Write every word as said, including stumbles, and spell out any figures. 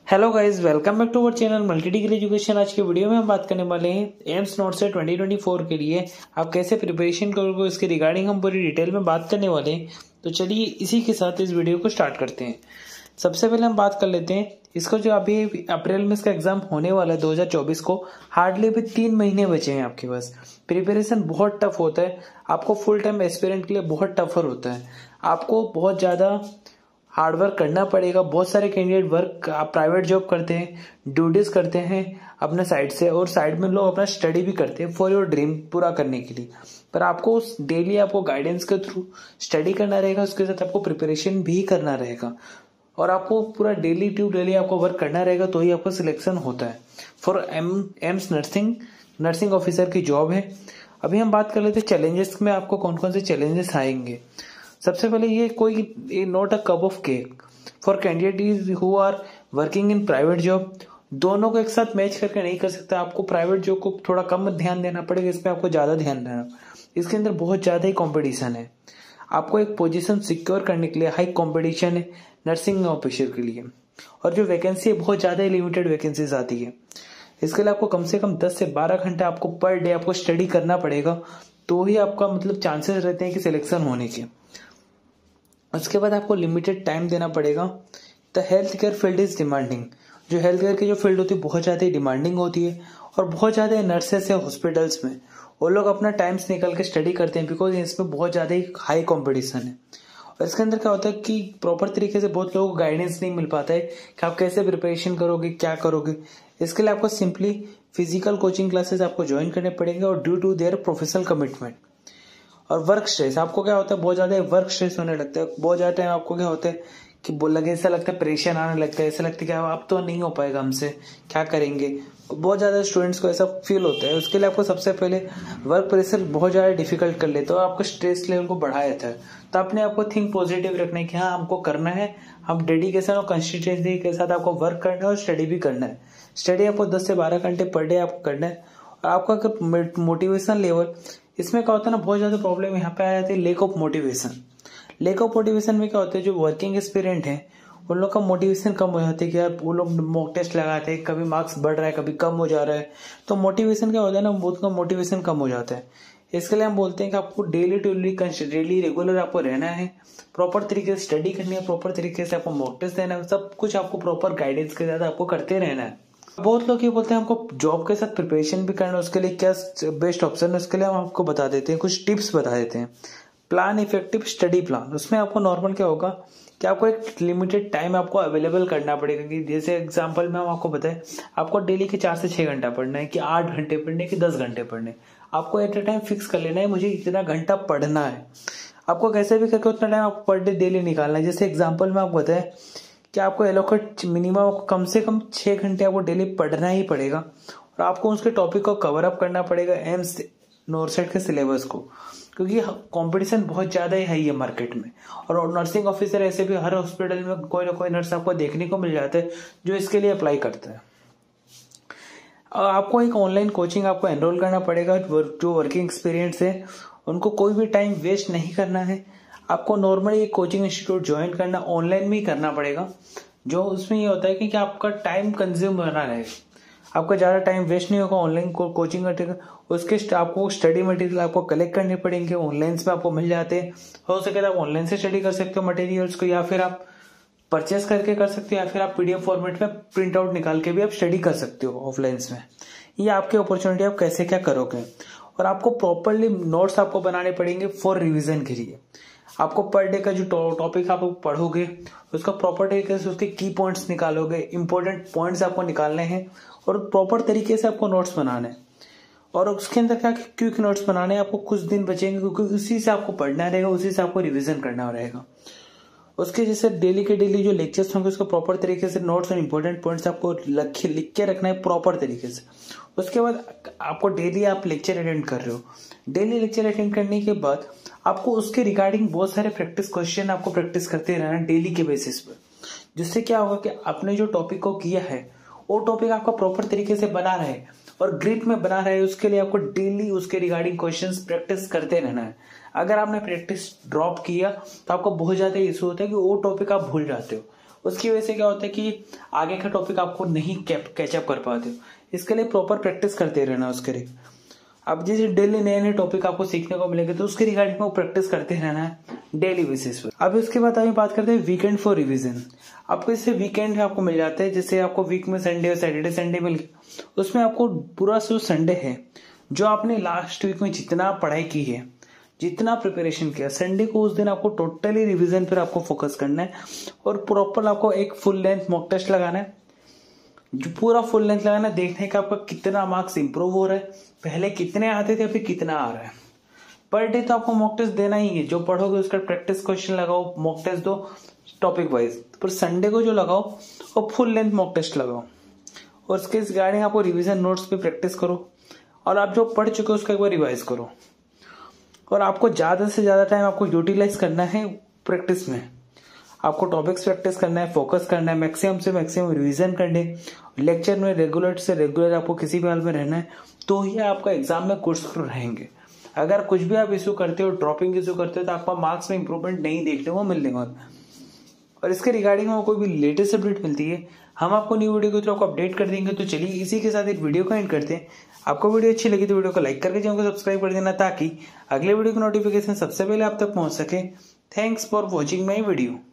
Hello guys, welcome back to our channel multi degree education. आज की video में हम बात करने वाले हैं एम्स नोट से ट्वेंटी ट्वेंटी फोर के लिए आप कैसे प्रिपरेशन करोगे, इसके रिगार्डिंग हम पूरी डिटेल में बात करने वाले हैं। तो चलिए इसी के साथ इस वीडियो को स्टार्ट करते हैं। सबसे पहले हम बात कर लेते हैं इसको, जो अभी अप्रैल में इसका एग्जाम होने वाला है दो हज़ार चौबीस को। हार्डली भी तीन महीने बचे हैं आपके पास। प्रिपरेशन बहुत टफ होता है, आपको फुल टाइम एस्पिरेंट के लिए बहुत टफर होता है। आपको बहुत ज्यादा हार्डवर्क करना पड़ेगा। बहुत सारे कैंडिडेट वर्क आप प्राइवेट जॉब करते हैं, ड्यूटीज करते हैं अपने साइड से, और साइड में लोग अपना स्टडी भी करते हैं फॉर योर ड्रीम पूरा करने के लिए। पर आपको डेली आपको गाइडेंस के थ्रू स्टडी करना रहेगा, उसके साथ आपको प्रिपरेशन भी करना रहेगा, और आपको पूरा डेली टू डेली आपको वर्क करना रहेगा, तो ही आपका सिलेक्शन होता है for M AIIMS nursing nursing officer की जॉब है। अभी हम बात कर लेते हैं चैलेंजेस में आपको कौन कौन से चैलेंजेस आएंगे। सबसे पहले ये कोई not a cup of cake for candidate who are working in private job. दोनों को एक साथ मैच करके नहीं कर सकता। आपको प्राइवेट जॉब को थोड़ा कम ध्यान देना पड़ेगा, इसमें आपको ज्यादा ध्यान देना। इसके अंदर बहुत ज्यादा ही कंपटीशन है। आपको एक पोजीशन सिक्योर करने के लिए हाई कंपटीशन है नर्सिंग ऑफिसर के लिए, और जो वैकेंसी है बहुत ज्यादा ही लिमिटेड वैकेंसीज आती है। इसके लिए आपको कम से कम दस से बारह घंटे आपको पर डे आपको स्टडी करना पड़ेगा, तो ही आपका मतलब चांसेस रहते हैं कि सिलेक्शन होने के। उसके बाद आपको लिमिटेड टाइम देना पड़ेगा। The health care field is demanding. जो हेल्थ केयर की जो फील्ड होती है बहुत ज्यादा डिमांडिंग होती है, और बहुत ज्यादा नर्सेस है हॉस्पिटल्स में, वो लोग अपना टाइम्स निकल के स्टडी करते हैं, बिकॉज इसमें बहुत ज्यादा ही हाई कॉम्पिटिशन है। और इसके अंदर क्या होता है कि प्रॉपर तरीके से बहुत लोगों को गाइडेंस नहीं मिल पाता है कि आप कैसे प्रिपरेशन करोगे, क्या करोगे। इसके लिए आपको सिंपली फिजिकल कोचिंग क्लासेस आपको ज्वाइन करने पड़ेंगे, और due to their professional commitment. और वर्क स्ट्रेस, आपको क्या होता है बहुत ज्यादा वर्क स्ट्रेस होने लगता है। बहुत ज्यादा टाइम आपको क्या होता है कि लगे ऐसा लगता है प्रेशर आने लगता है, ऐसा लगता है कि अब तो नहीं हो पाएगा हमसे, क्या करेंगे। बहुत ज्यादा स्टूडेंट्स को ऐसा फील होता है। उसके लिए आपको सबसे पहले वर्क प्रेशर बहुत ज्यादा डिफिकल्ट कर लेते हो, आपका स्ट्रेस लेवल को बढ़ा देता है। तो अपने आपको थिंक पॉजिटिव रखना है कि हाँ हमको करना है, हम डेडिकेशन और कंसिस्टेंसी के साथ आपको वर्क करना है और स्टडी भी करना है। स्टडी आपको दस से बारह घंटे पर डे आपको करना है। और आपका मोटिवेशन लेवल, इसमें क्या होता है ना, बहुत ज्यादा प्रॉब्लम यहाँ पे आ जाती है lack of motivation. Lack of motivation में क्या होता है, जो वर्किंग एक्सपीरियंट है उन लोग का मोटिवेशन कम हो जाता है कि यार वो लोग मॉक टेस्ट लगाते हैं, कभी मार्क्स बढ़ रहा है कभी कम हो जा रहा है, तो मोटिवेशन क्या होता है ना, बहुत का मोटिवेशन कम हो जाता है। इसके लिए हम बोलते हैं कि आपको डेली टू डेली रेगुलर आपको रहना है, प्रॉपर तरीके से स्टडी करनी है, प्रॉपर तरीके से आपको मॉक टेस्ट देना है, सब कुछ आपको प्रॉपर गाइडेंस के साथ आपको करते रहना है। बहुत लोग ये बोलते हैं हमको जॉब के साथ प्रिपरेशन भी करना है, उसके लिए क्या बेस्ट ऑप्शन है, उसके लिए हम आपको बता देते हैं, कुछ टिप्स बता देते हैं। Plan effective study plan. उसमें आपको नॉर्मल क्या होगा कि आपको एक लिमिटेड टाइम आपको अवेलेबल करना पड़ेगा। कि जैसे एग्जांपल में हम आपको बताएं, आपको डेली के चार से छह घंटा पढ़ना है, कि आठ घंटे पढ़ने कि दस घंटे पढ़ने। आपको एट ए टाइम फिक्स कर लेना है, मुझे इतना घंटा पढ़ना है। आपको कैसे भी करके उतना टाइम आपको पर डे डेली निकालना है। जैसे एग्जाम्पल में आपको बताएं कि आपको एलोकेट मिनिमम कम से कम छह घंटे आपको डेली पढ़ना ही पड़ेगा, और आपको उसके टॉपिक को कवर अप करना पड़ेगा एम्स नॉर्सेट के सिलेबस को, क्योंकि कंपटीशन बहुत ज्यादा ही है ये मार्केट में। और नर्सिंग ऑफिसर ऐसे भी हर हॉस्पिटल में कोई ना कोई नर्स आपको देखने को मिल जाता है जो इसके लिए अप्लाई करता है। आपको एक ऑनलाइन कोचिंग आपको एनरोल करना पड़ेगा। जो वर्किंग एक्सपीरियंस है उनको कोई भी टाइम वेस्ट नहीं करना है। आपको नॉर्मली एक कोचिंग इंस्टीट्यूट ज्वाइन करना, ऑनलाइन में ही करना पड़ेगा। जो उसमें ये होता है कि, कि आपका टाइम कंज्यूम बना रहेगा, आपका ज्यादा टाइम वेस्ट नहीं होगा। ऑनलाइन को, कोचिंग करने उसके आपको स्टडी मटेरियल आपको कलेक्ट करने पड़ेंगे, ऑनलाइन में आपको मिल जाते हैं। हो सके तो आप ऑनलाइन से स्टडी कर सकते हो मटेरियल्स को, या फिर आप परचेस करके कर सकते हो, या फिर आप पीडीएफ फॉर्मेट में प्रिंट आउट निकाल के भी आप स्टडी कर सकते हो ऑफलाइन में। ये आपकी अपॉर्चुनिटी, आप कैसे क्या करोगे। और आपको प्रॉपरली नोट्स आपको बनाने पड़ेंगे फॉर रिविजन के लिए। आपको पर डे का जो टॉपिक आप पढ़ोगे उसका प्रॉपर तरीके से उसके की पॉइंट्स निकालोगे, इंपॉर्टेंट पॉइंट्स आपको निकालने हैं, और प्रॉपर तरीके से आपको नोट्स बनाने हैं। और उसके अंदर क्या क्विक नोट्स बनाने हैं, आपको कुछ दिन बचेंगे, क्योंकि उसी से आपको पढ़ना रहेगा, उसी से आपको रिविजन करना रहेगा। उसके जैसे डेली के डेली जो लेक्चर्स होंगे उसको प्रॉपर तरीके से नोट्स और इंपॉर्टेंट पॉइंट्स आपको लिख लिख के रखना है प्रॉपर तरीके से। उसके बाद आपको डेली आप लेक्चर अटेंड कर रहे हो, डेली लेक्चर अटेंड करने के बाद आपको उसके रिगार्डिंग बहुत सारे प्रैक्टिस क्वेश्चन आपको प्रैक्टिस करते रहना डेली के बेसिस पर। जिससे क्या होगा कि आपने जो टॉपिक को किया है वो टॉपिक आपका प्रॉपर तरीके से बना रहे और ग्रिप में बना रहे। उसके लिए आपको डेली उसके रिगार्डिंग क्वेश्चंस प्रैक्टिस करते रहना है। अगर आपने प्रैक्टिस ड्रॉप किया तो आपको बहुत ज्यादा इशू होता है कि वो टॉपिक आप भूल जाते हो। उसकी वजह से क्या होता है कि आगे का टॉपिक आपको नहीं कैचअप कर पाते हो। इसके लिए प्रॉपर प्रैक्टिस करते रहना उसके लिए। अब जैसे डेली नए नए टॉपिक आपको सीखने को मिलेंगे तो उसके रिगार्डिंग में प्रैक्टिस करते रहना है डेली बेसिस पे। अब उसके बाद अभी बात करते हैं वीकेंड फॉर रिवीजन। आपको इससे वीकेंड आपको मिल जाता है, जैसे आपको वीक में संडे और सैटरडे संडे मिल गया, उसमें आपको पूरा जो संडे है जो आपने लास्ट वीक में जितना पढ़ाई की है, जितना प्रिपरेशन किया, संडे को उस दिन आपको टोटली रिवीजन पर आपको फोकस करना है और प्रॉपर आपको एक फुल लेंथ मॉक टेस्ट लगाना है। जो पूरा फुल लेंथ लगाना, देखने का आपका कितना मार्क्स इंप्रूव हो रहा है, पहले कितने आते थे अभी कितना आ रहा है। पर डे तो आपको मॉक टेस्ट देना ही है, जो पढ़ोगे उसका प्रैक्टिस क्वेश्चन लगाओ, मॉक टेस्ट दो टॉपिक वाइज। पर संडे को जो लगाओ वो फुल लेंथ मॉक टेस्ट लगाओ और उसके रिगार्डिंग आपको रिवीजन नोट्स पे प्रैक्टिस करो और आप जो पढ़ चुके हो उसका एक बार रिवाइज करो। और आपको ज्यादा से ज्यादा टाइम आपको यूटिलाइज करना है प्रैक्टिस में। आपको टॉपिक्स प्रैक्टिस करना है, फोकस करना है, मैक्सिमम से मैक्सिमम रिवीजन करने, लेक्चर में रेगुलर से रेगुलर आपको किसी भी हाल में रहना है, तो ही आपका एग्जाम में कुछ रहेंगे। अगर कुछ भी आप इशू करते हो, ड्रॉपिंग इशू करते हो, तो आपका मार्क्स में इंप्रूवमेंट नहीं देखने को मिलने वाला। और इसके रिगार्डिंग में कोई भी लेटेस्ट अपडेट मिलती है हम आपको न्यू वीडियो के थ्रू आपको अपडेट कर देंगे। तो चलिए इसी के साथ एक वीडियो को एंड करते हैं। आपको वीडियो अच्छी लगी तो वीडियो को लाइक करके चैनल को सब्सक्राइब कर देना ताकि अगले वीडियो की नोटिफिकेशन सबसे पहले आप तक पहुंच सके। Thanks for watching my video.